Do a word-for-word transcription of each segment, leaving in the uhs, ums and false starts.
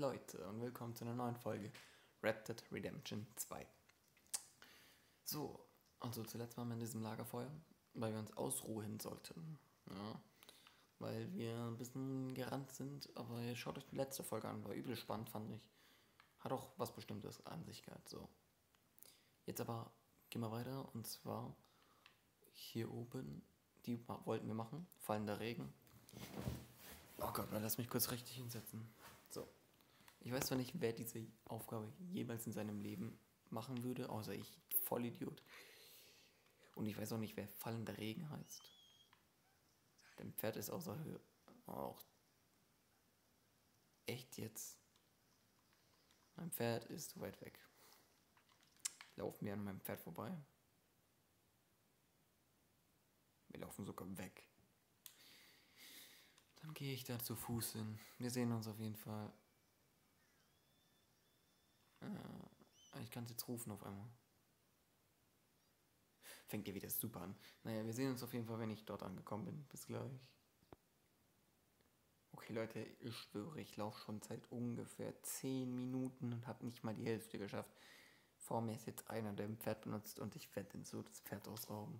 Leute und willkommen zu einer neuen Folge Red Dead Redemption zwei. So, also zuletzt waren wir in diesem Lagerfeuer, weil wir uns ausruhen sollten. Ja, weil wir ein bisschen gerannt sind, aber ihr schaut euch die letzte Folge an, war übel spannend, fand ich. Hat auch was Bestimmtes an sich gehabt, so. Jetzt aber gehen wir weiter und zwar hier oben, die wollten wir machen, fallender Regen. Oh Gott, lass mich kurz richtig hinsetzen. So. Ich weiß zwar nicht, wer diese Aufgabe jemals in seinem Leben machen würde, außer ich, Vollidiot. Und ich weiß auch nicht, wer fallender Regen heißt. Dein Pferd ist außer Höhe. Auch echt jetzt. Mein Pferd ist zu weit weg. Laufen wir an meinem Pferd vorbei. Wir laufen sogar weg. Dann gehe ich da zu Fuß hin. Wir sehen uns auf jeden Fall. Äh, ich kann es jetzt rufen auf einmal. Fängt ihr wieder super an. Naja, wir sehen uns auf jeden Fall, wenn ich dort angekommen bin. Bis gleich. Okay, Leute, ich schwöre, ich laufe schon seit ungefähr zehn Minuten und habe nicht mal die Hälfte geschafft. Vor mir ist jetzt einer, der ein Pferd benutzt und ich werde den so das Pferd ausrauben.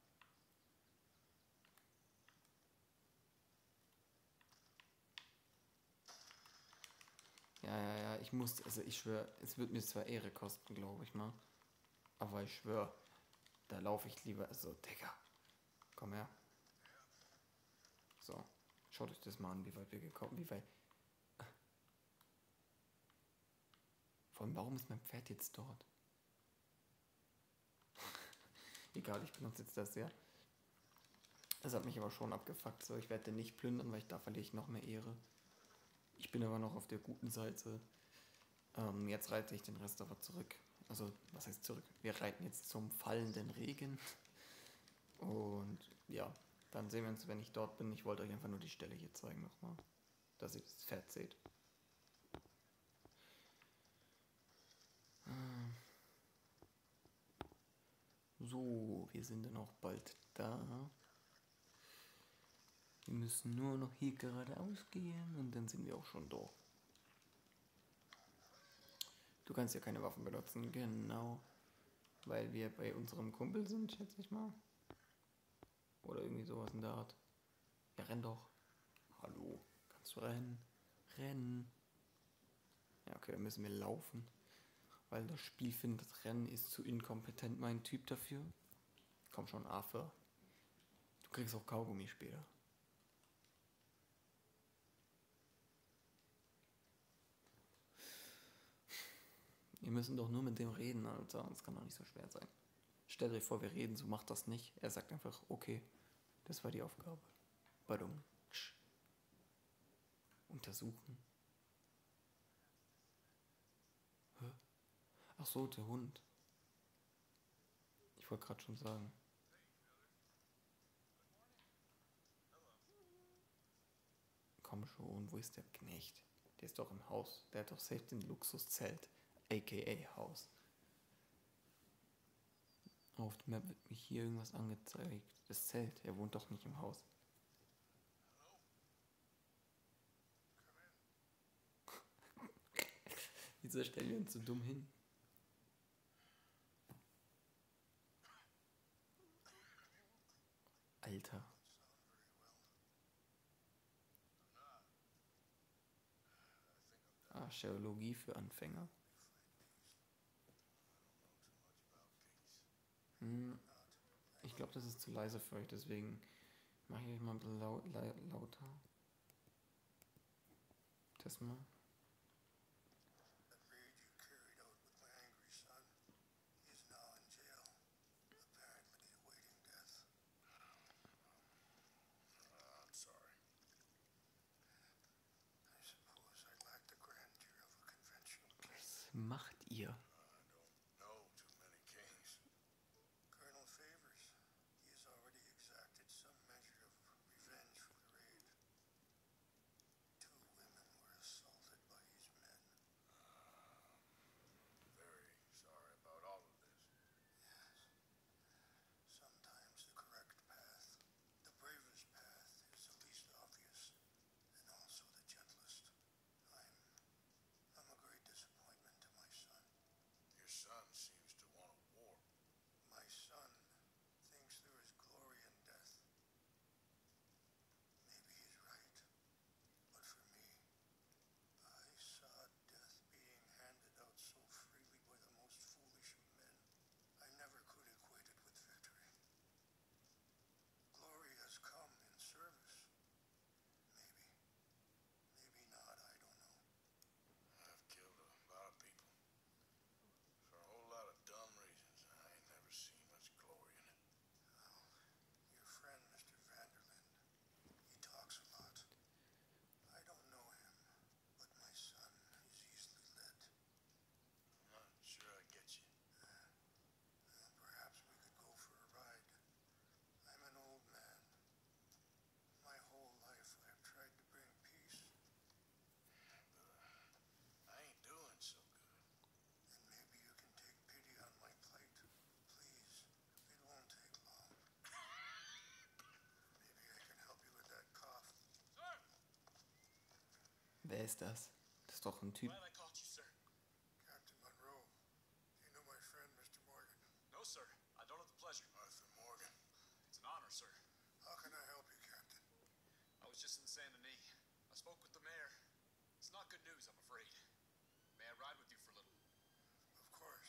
Ja, ja, ja, ich muss, also ich schwöre, es wird mir zwar Ehre kosten, glaube ich mal. Aber ich schwöre, da laufe ich lieber, also, Digga, komm her. So, schaut euch das mal an, wie weit wir gekommen, wie weit. Vor allem, warum ist mein Pferd jetzt dort? Egal, ich benutze jetzt das, ja. Das hat mich aber schon abgefuckt, so, ich werde den nicht plündern, weil ich da verliere ich noch mehr Ehre. Ich bin aber noch auf der guten Seite. Ähm, jetzt reite ich den Rest aber zurück. Also, was heißt zurück? Wir reiten jetzt zum fallenden Regen. Und ja, dann sehen wir uns, wenn ich dort bin. Ich wollte euch einfach nur die Stelle hier zeigen nochmal, dass ihr das Pferd seht. So, wir sind dann auch bald da. Wir müssen nur noch hier geradeaus gehen und dann sind wir auch schon da. Du kannst ja keine Waffen benutzen, genau. Weil wir bei unserem Kumpel sind, schätze ich mal. Oder irgendwie sowas in der Art. Ja, renn doch. Hallo, kannst du rennen? Rennen. Ja, okay, dann müssen wir laufen. Weil das Spiel findet, Rennen ist zu inkompetent, mein Typ dafür. Komm schon, Arthur. Du kriegst auch Kaugummi später. Wir müssen doch nur mit dem reden, Alter. Das kann doch nicht so schwer sein. Stellt euch vor, wir reden, so macht das nicht. Er sagt einfach, okay, das war die Aufgabe. Badum. Untersuchen. Hä? Ach so, der Hund. Ich wollte gerade schon sagen. Komm schon, wo ist der Knecht? Der ist doch im Haus. Der hat doch safe den Luxuszelt. A K A Haus. Auf der Map wird mich hier irgendwas angezeigt. Das Zelt. Er wohnt doch nicht im Haus. Wieso stellen wir uns so dumm hin? Alter. Archäologie für Anfänger. Hm. Ich glaube, das ist zu leise für euch, deswegen mache ich euch mal ein bisschen lau la lauter. Test mal. Was macht ihr? Wer ist das? Das ist doch ein Typ. Glad I caught you, sir. Captain Monroe, do you know my friend, Mister Morgan? No, sir. I don't have the pleasure. Arthur Morgan. It's an honor, sir. How can I help you, Captain? I was just in Saint Denis. I spoke with the mayor. It's not good news, I'm afraid. May I ride with you for a little? Of course.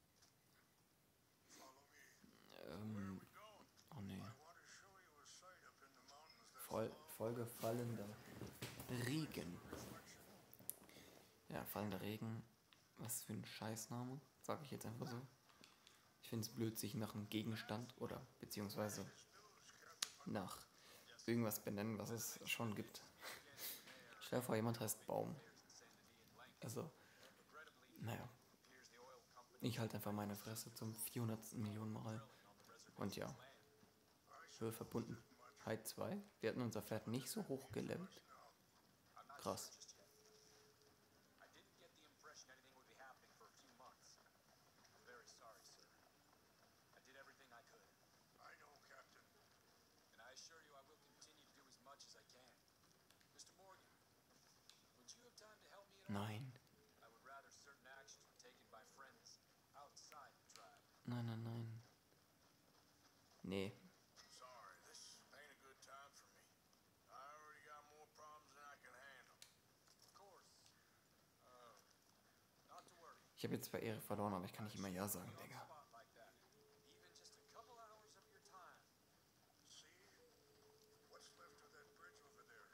Follow me. Ähm, We're going. oh nee. I want to show you a sight up in the mountains that's Voll, long Folge fallender Regen. reflection. Ja, fallender Regen. Was für ein Scheißname, sage ich jetzt einfach so. Ich finde es blöd, sich nach einem Gegenstand oder beziehungsweise nach irgendwas benennen, was es schon gibt. Stell dir vor, jemand heißt Baum. Also, naja. Ich halte einfach meine Fresse zum vierhundertsten Millionen Mal. Und ja. Höheverbundenheit zwei. Wir hatten unser Pferd nicht so hoch gelevelt. Krass. I didn't get the impression anything would be happening for a few months. I'm very sorry, sir. I did everything I could. I know, Captain. And I assure you I will continue to do as much as I can. Mister Morgan, would you have time to help me at all? Nein. I would rather certain actions were taken by friends outside the tribe. Nein, nein, nein. Nee. Sorry, this ain't a good time for me. I already got more problems than I can handle. Of course. Uh, not to worry. Ich habe jetzt zwar Ehre verloren, aber ich kann nicht immer Ja sagen, On the Digga. spot like that. Even just a couple hours of your time. See? What's left of that bridge over there?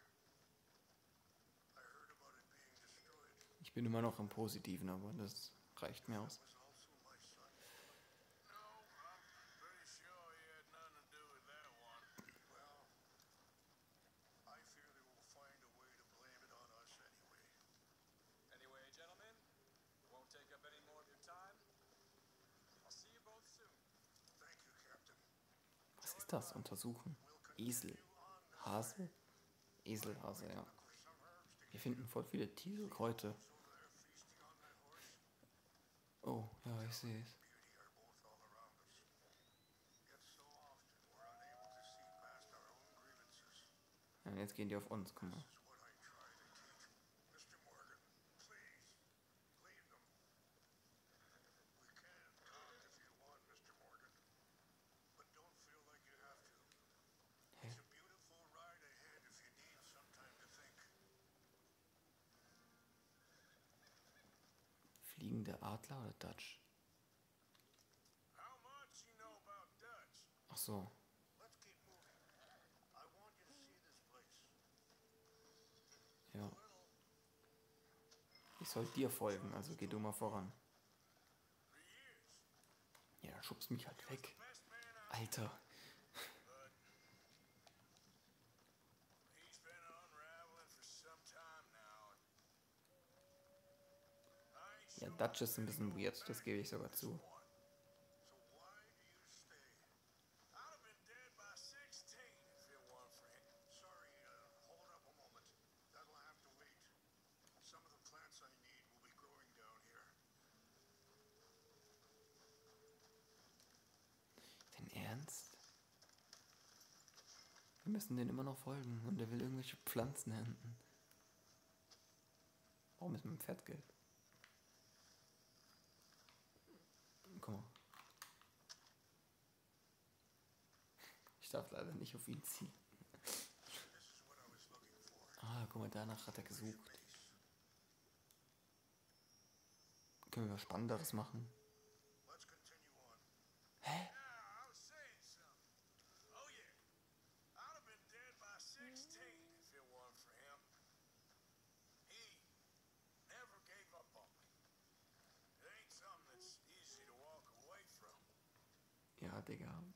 I heard about it being destroyed. Ich bin immer noch im Positiven, aber das reicht mir aus. Was also my son? No, I'm pretty sure he had nothing to do with that one. Well, I fear they will find a way to blame it on us anyway. Anyway, gentlemen, won't take up any more of your time. I'll see you both soon. Thank you, Captain. Was ist das? Untersuchen. Esel. Hase? Eselhase, ja. Look for some herbs to Wir finden voll viele Tiere, Kräuter. over there feasting on that horse. Oh, ja, ich sehe es. Beauty are both all around us. Yet so often we're unable to see past our own grievances. Ja, und jetzt gehen die auf uns, guck mal. This is what I try to teach. Mister Morgan, please, leave them. We can talk if you want, Mister Morgan. But don't feel like you have to. It's a beautiful ride ahead if you need some time to think. Fliegende Adler oder Dutch? How much you know about Dutch? Ach so. Let's keep moving. I want you to see this place. Ja. Ich soll dir folgen, also geh du mal voran. For years, Ja, schubst mich halt weg. best man I Alter. He's been unraveling for some time now. I ain't Ja, sure Dutch ist ein bisschen weird, das gebe ich sogar zu. one. So why do you stay? I'd have been dead by sixteen if it weren't for him. Sorry, uh, hold up a moment. That'll have to wait. Some of the plants I need will be growing down here. Denn Ernst? Wir müssen den immer noch folgen und er will irgendwelche Pflanzen ernten. Warum ist mein Pferd gelb? Guck mal. Ich darf leider nicht auf ihn ziehen. This is what I was looking for. Ah, guck mal, danach hat er gesucht. Können wir was Spannenderes machen? Let's continue on. Hä? Yeah, I was saying something. Oh yeah, I'd have been dead by sixteen if it weren't for him. He never gave up on me. It ain't something that's easy to walk away from. Ja, Digga. And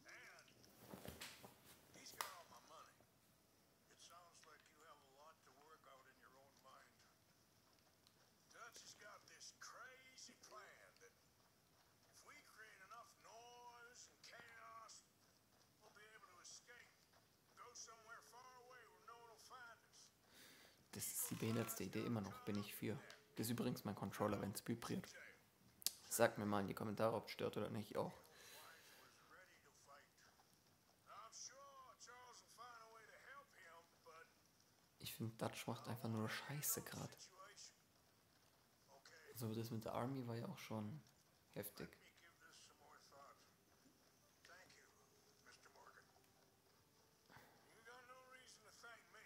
he's got all my money. It sounds like you have a lot to work out in your own mind. Dutch has got this crazy plan that if we create enough noise and chaos, we'll be able to escape. Go somewhere far away where no one will find us. Das ist die behindertste Idee immer noch, bin ich für. Das ist übrigens mein Controller, wenn es vibriert. Sagt mir mal in die Kommentare, ob es stört oder nicht auch. Was ready to fight. I'm sure Charles will find a way to help him, but Ich finde, Dutch macht einfach nur Scheiße gerade. Situation. Okay, So, das mit der Army war ja auch schon heftig. let me give this some more thought. Thank you, Mister Morgan. You got no reason to thank me.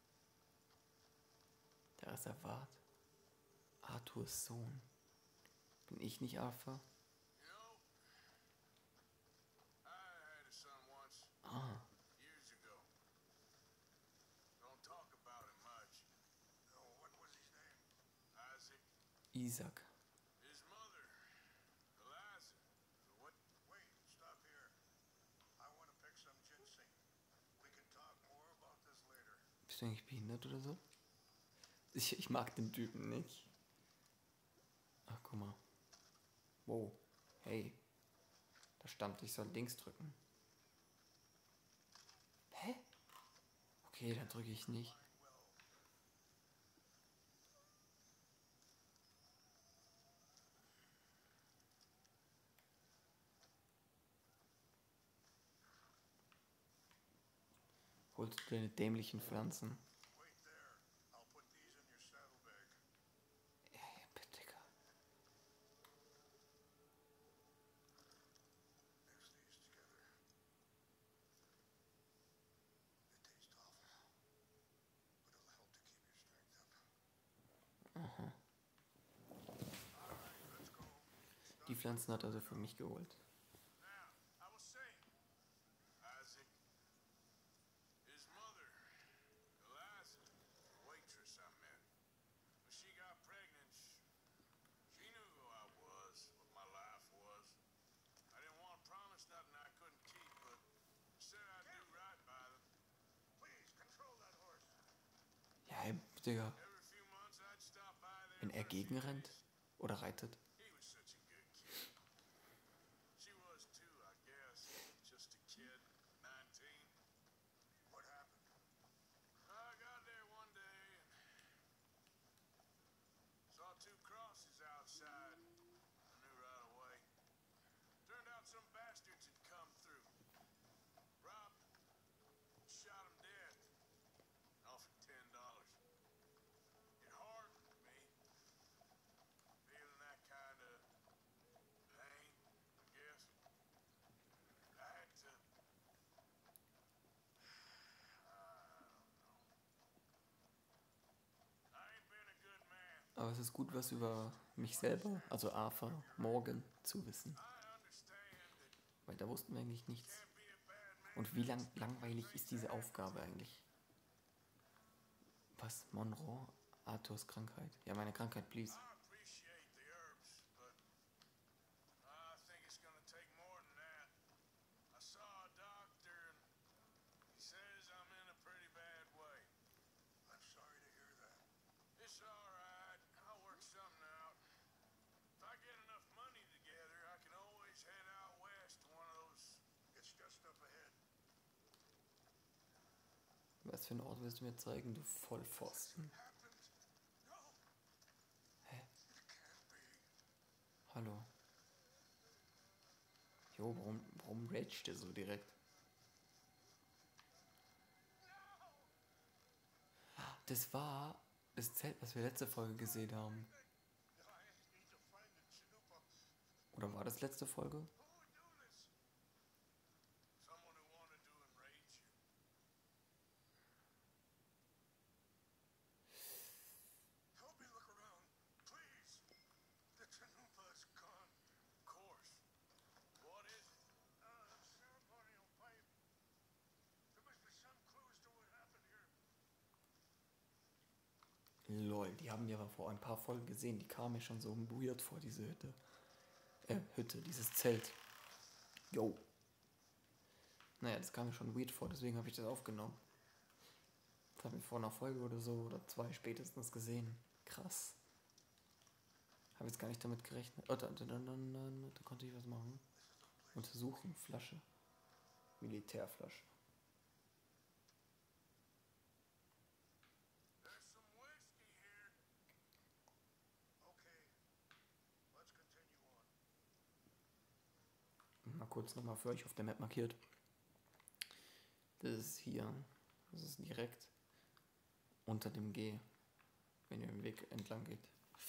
Der Reservat. Arthurs Sohn. Bin ich nicht Arthur? You know, I had a son once, Ah, years ago. Don't talk about him much. No, what was his name? Isaac. Isaac. His mother, Eliza. What? Wait, stop here. I want to pick some ginseng. We can talk more about this later. Bist du eigentlich behindert oder so? Ich, ich mag den Typen nicht. Ach, guck mal. Wow. Hey. Da stand, ich soll links drücken. Hä? Okay, dann drücke ich nicht. Holst du deine dämlichen Pflanzen? Wait there. I'll put these in your saddlebag. Ja, ja, bitte. Mix these together. They taste awful, but it'll help to keep your strength up. Aha. All right, let's go. Die Pflanzen hat er also für mich geholt. Now, I was saying, Isaac, his mother, Eliza, the waitress I met, when she got pregnant, she knew who I was, what my life was. I didn't want to promise nothing I couldn't keep, but said I'd do right by them. Please control that horse. Ja, hey, Digga. Every few months I'd stop by there. Wenn er for a few gegenrennt days. oder reitet. He was such a good kid. She was too, I guess. Just a kid, nineteen. What happened? I got there one day and saw two crosses outside. I knew right away. Turned out some bastards had come through. Robbed him. Shot him dead. Offered ten dollars. It hardened me. Feeling that kind of pain, I guess. I had to. I don't know. I ain't been a good man. Aber es ist gut, was über mich selber, also Arthur Morgan, zu wissen. I understand that Weil da wussten wir eigentlich nichts. can't be a bad man. Und wie lang langweilig ist diese Aufgabe eigentlich? Was? Monroe? Arthurs Krankheit? Ja, meine Krankheit, please. I appreciate the herbs, but I think it's gonna take more than that. I saw a doctor and he says I'm in a pretty bad way. I'm sorry to hear that. It's alright. I'll work something out. If I get enough money together, I can always head out west to one of those. It's just up ahead. Was für einen Ort willst du mir zeigen, du Vollpfosten? Happened? No, Hä? it can't be. Hallo? Jo, warum, warum raged der so direkt? Das war das Zelt, was wir letzte Folge gesehen haben. I need to find the Chanupa. Oder war das letzte Folge? Who would do this? Someone who wanted to enrage you. Help me look around, please. The Chanupa is gone. Of course. What is it? Uh, ceremonial pipe. There must be some clues to what happened here. Lol, die haben wir aber vor ein paar Folgen gesehen. Die kamen mir schon so weird vor, diese Hütte. Äh, Hütte, dieses Zelt. Jo. Naja, das kam mir schon weird vor, deswegen habe ich das aufgenommen. Das habe ich vor einer Folge oder so, oder zwei spätestens gesehen. Krass. Habe jetzt gar nicht damit gerechnet. Oh, da, da, da, da, da, da konnte ich was machen. Untersuchen, Flasche. Militärflasche. There's some whiskey here. Okay. Let's continue on. Mal kurz nochmal für euch auf der Map markiert. Das ist hier. Das ist direkt unter dem G, wenn ihr den Weg entlang geht.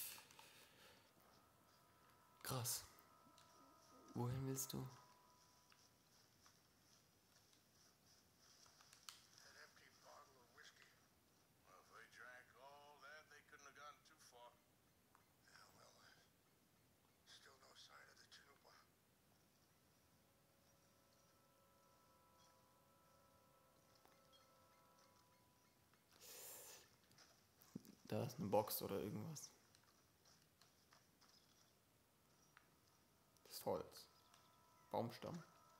Krass. Wohin willst du? An empty bottle of whiskey. Well, if they drank all that, they couldn't have gotten too far. Yeah, well, uh, still no sign of the Chanupa. Da ist eine Box oder irgendwas. Das ist Holz. Baumstamm.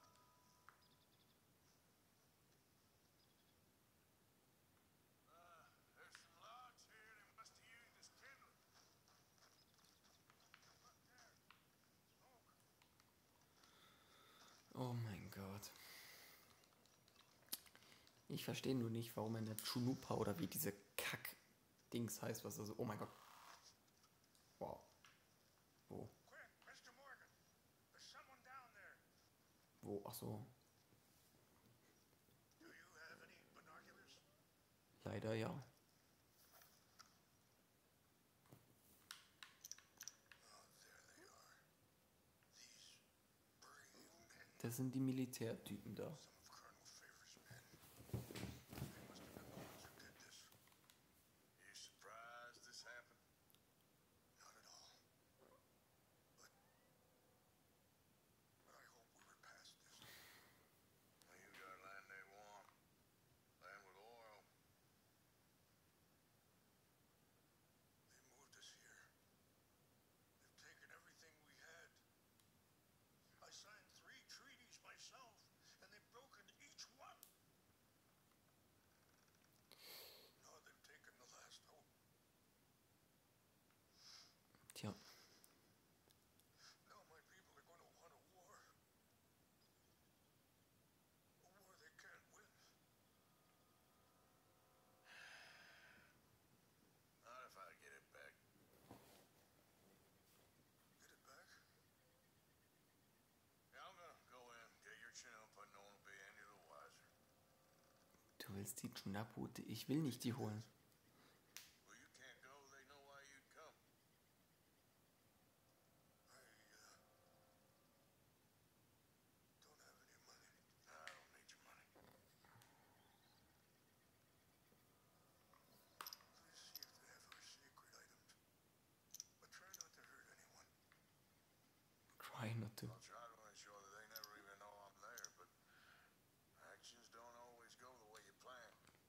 Uh, there's some logs here. They must have used as kindling. Look there. Smoke. Oh mein Gott. Ich verstehe nur nicht, warum er eine Chanupa oder wie diese Kack-Dings heißt, was also. Oh mein Gott. Wow. Wo? Quick, Mister Morgan. There's someone down there. Wo? Ach so. Do you have any binoculars? Leider ja. Oh, there they are. These brave men. Das sind die Militärtypen da. Some of Colonel Favor's men. They must have been the ones who did this. You surprised this happened? Not at all. But, but I hope we were past this. Well, you got land they want. Land with oil. They moved us here. They've taken everything we had. I signed three treaties myself, and they've broken each one. Now they've taken the last hope. Tja. Now my people are going to want a war. A war they can't win. Not if I get it back. Get it back? Yeah, I'm gonna go in, get your chin up, but no one will be any the wiser. Du willst die Chunapu? Ich will nicht die holen. Well, you can't go, they know why you'd come. I, uh, don't have any money. No, I don't need your money. Please see if they have our sacred items. But try not to hurt anyone. Try not to. I'll try to ensure that they never even know I'm there, but actions don't always go the way you plan.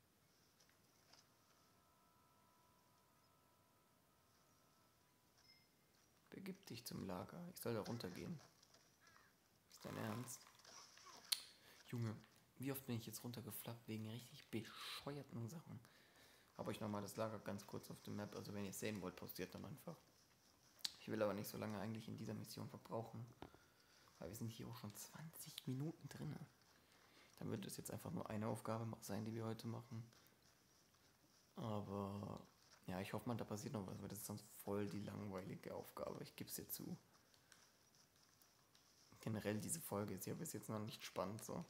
Begib dich zum Lager. Ich soll da runtergehen. Ist dein Ernst? Junge, wie oft bin ich jetzt runtergeflappt wegen richtig bescheuerten Sachen? Habe euch nochmal das Lager ganz kurz auf dem Map. Also wenn ihr es sehen wollt, postiert dann einfach. Ich will aber nicht so lange eigentlich in dieser Mission verbrauchen. Weil wir sind hier auch schon zwanzig Minuten drin. Dann wird es jetzt einfach nur eine Aufgabe sein, die wir heute machen. Aber ja, ich hoffe mal, da passiert noch was, weil das ist sonst voll die langweilige Aufgabe. Ich gebe es dir zu. Generell diese Folge ist ja bis jetzt noch nicht spannend so.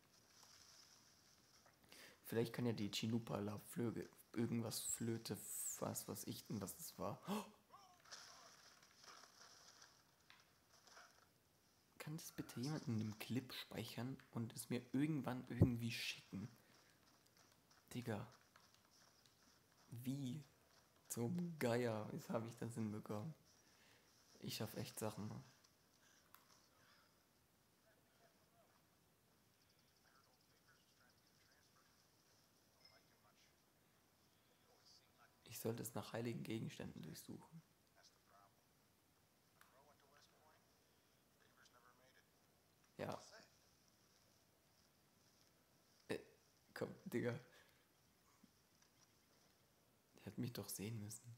Vielleicht kann ja die Chanupa La Flöge irgendwas Flöte, was was ich denn, was das war. Oh! Kann das bitte jemand in dem Clip speichern und es mir irgendwann irgendwie schicken? Digga. Wie zum Geier habe ich das hinbekommen? Ich schaff echt Sachen. Ne? Ich sollte es nach heiligen Gegenständen durchsuchen. Ja. Äh, komm, Digga. Der hat mich doch sehen müssen.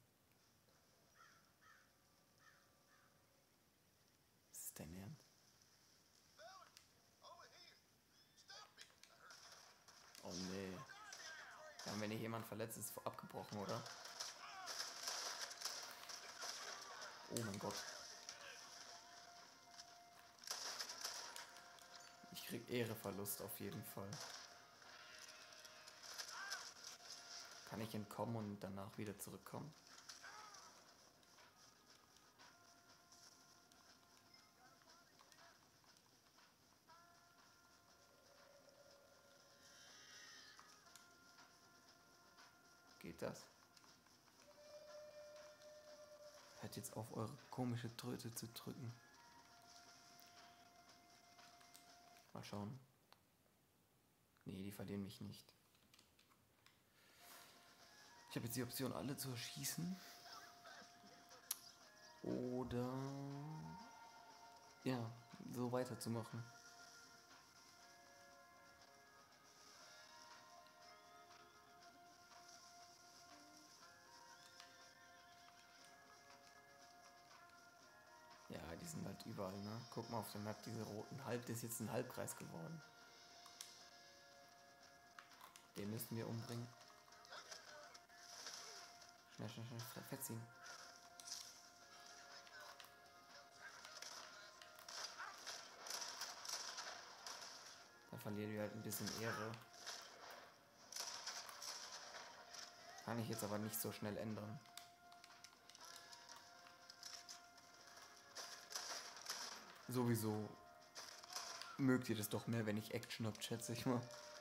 Ist das dein Ernst? Oh nee. Ja, wenn hier jemand verletzt ist, ist abgebrochen, oder? Oh mein Gott. Ich krieg Ehreverlust auf jeden Fall. Kann ich ich entkommen und danach wieder zurückkommen? Geht das? Hört jetzt auf, eure komische Tröte zu drücken. Mal schauen. Nee, die verlieren mich nicht. Ich habe jetzt die Option, alle zu erschießen. Oder ja, so weiterzumachen. Ja, die sind halt überall, ne? Guck mal auf der Map, diese roten Halb, das ist jetzt ein Halbkreis geworden. Den müssen wir umbringen. Schnell, schnell, schnell, verziehen. Dann verlieren wir halt ein bisschen Ehre. Kann ich jetzt aber nicht so schnell ändern. Sowieso mögt ihr das doch mehr, wenn ich Action hab, schätze ich mal.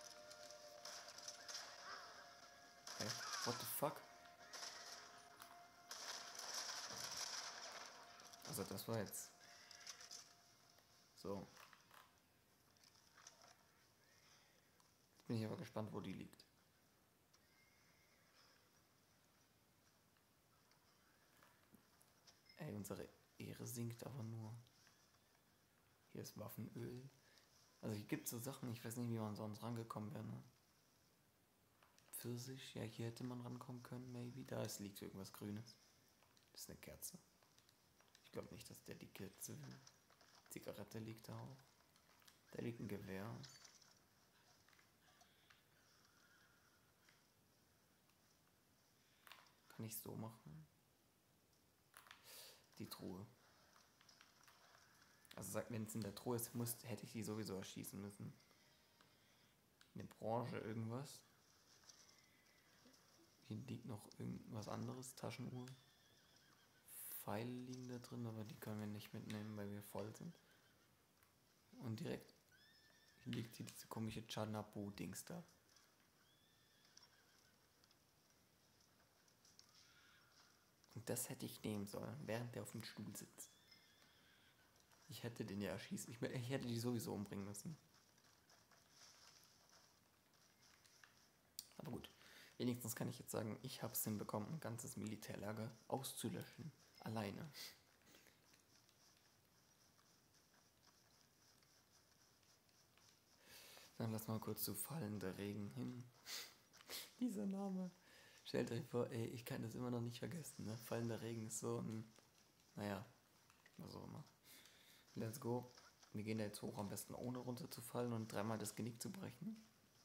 Hey, what the fuck? Also das war jetzt... So. Jetzt bin ich aber gespannt, wo die liegt. Ey, unsere Ehre sinkt aber nur. Hier ist Waffenöl. Also hier gibt es so Sachen, ich weiß nicht, wie man sonst rangekommen wäre. Ne? Pfirsich, ja, hier hätte man rankommen können, maybe. Da ist, liegt irgendwas Grünes. Das ist eine Kerze. Ich glaube nicht, dass der die Kerze will. Zigarette liegt da auch. Da liegt ein Gewehr. Kann ich so machen? Die Truhe. Also sagt, wenn es in der Truhe ist, muss, hätte ich die sowieso erschießen müssen. Eine Branche, irgendwas. Hier liegt noch irgendwas anderes, Taschenuhr. Pfeile liegen da drin, aber die können wir nicht mitnehmen, weil wir voll sind. Und direkt hier liegt hier diese komische Chanabu-Dings da. Und das hätte ich nehmen sollen, während der auf dem Stuhl sitzt. Ich hätte den ja erschießen. Ich, ich hätte die sowieso umbringen müssen. Aber gut. Wenigstens kann ich jetzt sagen, ich habe es hinbekommen, ein ganzes Militärlager auszulöschen. Alleine. Dann lass mal kurz zu fallender Regen hin. Dieser Name. Stellt euch vor, ey, ich kann das immer noch nicht vergessen. Ne? Fallender Regen ist so ein... Naja, was auch immer. Let's go. Wir gehen da jetzt hoch, am besten ohne runterzufallen und dreimal das Genick zu brechen.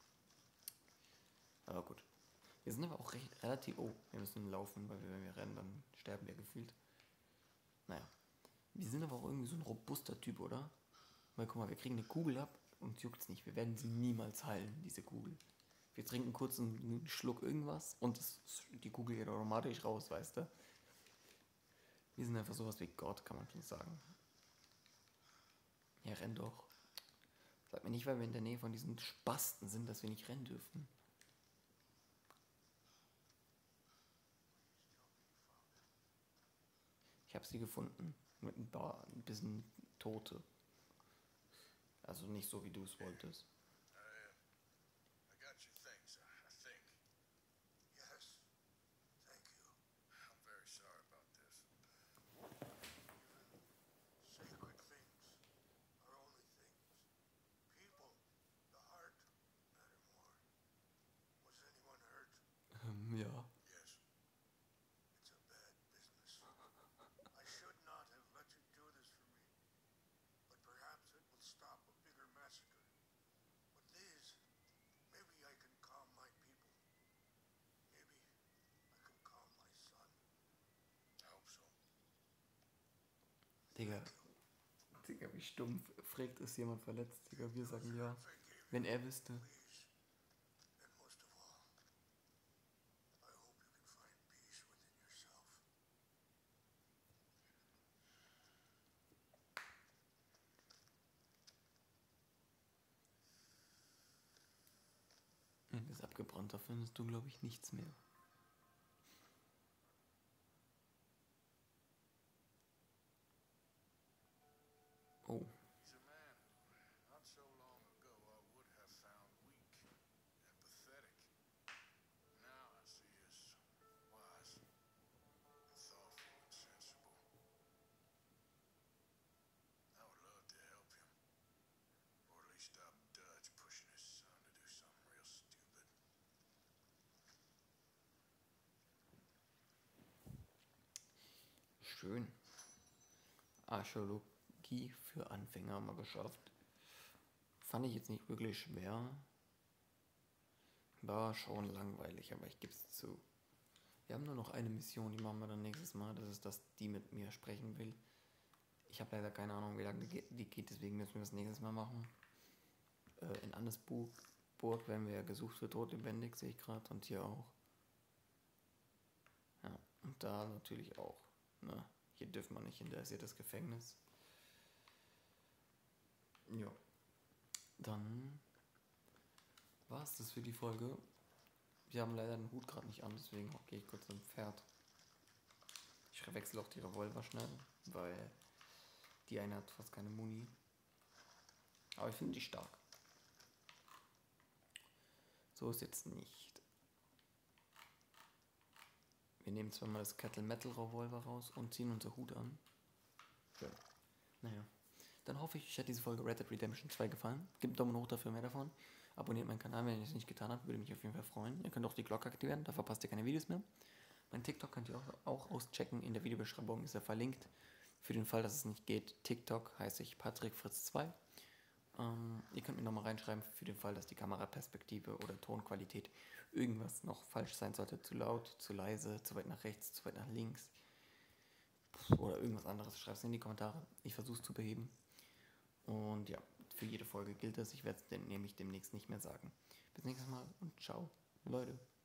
Aber gut. Wir sind aber auch recht, relativ... Oh, wir müssen laufen, weil wir, wenn wir rennen, dann sterben wir gefühlt. Naja. Wir sind aber auch irgendwie so ein robuster Typ, oder? Weil guck mal, wir kriegen eine Kugel ab und uns juckt's nicht. Wir werden sie niemals heilen, diese Kugel. Wir trinken kurz einen Schluck irgendwas und das, die Kugel geht automatisch raus, weißt du? Wir sind einfach sowas wie Gott, kann man schon sagen. Ja, renn doch. Sag mir nicht, weil wir in der Nähe von diesen Spasten sind, dass wir nicht rennen dürfen. Ich habe sie gefunden. Mit ein paar, ein bisschen Tote. Also nicht so, wie du es wolltest. I got your things, I think. Yes, thank you. I'm very sorry about this. Sacred things are only things. People, the heart, matter more. Was anyone hurt? Ähm, ja. Yes. It's a bad business. I should not have let you do this for me. But perhaps it will stop a bigger massacre. With these, maybe I can calm my people. Maybe I can calm my son. I hope so. Digga. Digga, wie stumpf. Fragt, ist jemand verletzt? Digga, wir sagen ja. Wenn er wüsste. Please. And most of all, I ist abgebrannt, da findest du, glaube ich, nichts mehr. Oh. He's a man not so long ago I would have found weak and pathetic. Now I see as wise and thoughtful and sensible. I would love to help him. Or at least stop Dutch pushing his son to do something real stupid. Schön. Archäologie für Anfänger haben wir geschafft. Fand ich jetzt nicht wirklich schwer. War schon langweilig, aber ich gebe es zu. Wir haben nur noch eine Mission, die machen wir dann nächstes Mal. Das ist, dass die mit mir sprechen will. Ich habe leider keine Ahnung, wie lange die geht, die geht, deswegen müssen wir das nächstes Mal machen. Äh, in Annesburg Burg werden wir ja gesucht für tot lebendig, sehe ich gerade. Und hier auch. Ja, und da natürlich auch. Ne? Hier dürfen wir nicht hin, da ist ja das Gefängnis. Ja. Dann war es das für die Folge. Wir haben leider den Hut gerade nicht an, deswegen gehe ich kurz zum Pferd. Ich verwechsel auch die Revolver schnell, weil die eine hat fast keine Muni. Aber ich finde die stark. So ist jetzt nicht. Wir nehmen zwar mal das Kettle Metal Revolver raus und ziehen unser Hut an. Ja. Naja. Dann hoffe ich, euch hat diese Folge Red Dead Redemption zwei gefallen. Gebt einen Daumen hoch dafür, mehr davon. Abonniert meinen Kanal, wenn ihr es nicht getan habt. Würde mich auf jeden Fall freuen. Ihr könnt auch die Glocke aktivieren, da verpasst ihr keine Videos mehr. Mein TikTok könnt ihr auch, auch auschecken. In der Videobeschreibung ist er verlinkt. Für den Fall, dass es nicht geht, TikTok heiße ich Patrick Fritz zwei. Ähm, ihr könnt mir nochmal reinschreiben, für den Fall, dass die Kameraperspektive oder Tonqualität irgendwas noch falsch sein sollte. Zu laut, zu leise, zu weit nach rechts, zu weit nach links. Oder irgendwas anderes. Schreibt es in die Kommentare. Ich versuche es zu beheben. Und ja, für jede Folge gilt das. Ich werde es nämlich demnächst nicht mehr sagen. Bis nächstes Mal und ciao, Leute.